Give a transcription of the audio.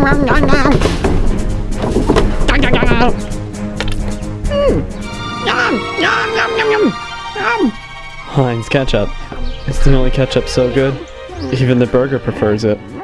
Heinz ketchup. It's the only ketchup so good, even the burger prefers it.